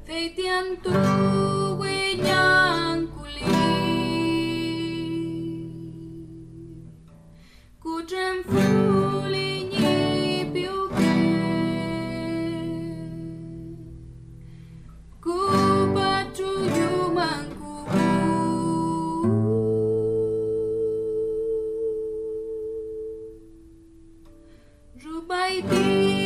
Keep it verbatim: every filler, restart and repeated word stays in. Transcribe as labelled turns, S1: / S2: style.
S1: về tiền tu quê nhang cu li cu trem phu li nhi biểu kê cu ba chu yu mang cu ru bay đi